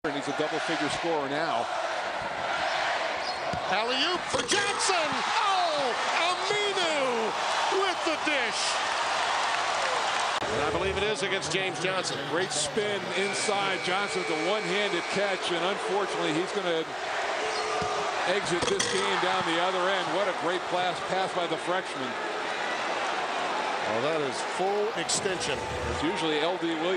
And he's a double-figure scorer now. Alley-oop for Johnson. Oh, Aminu with the dish. And I believe it is against James Johnson. Great spin inside. Johnson with a one-handed catch, and unfortunately, he's going to exit this game down the other end. What a great pass by the freshman. Well, that is full extension. It's usually L.D. Williams.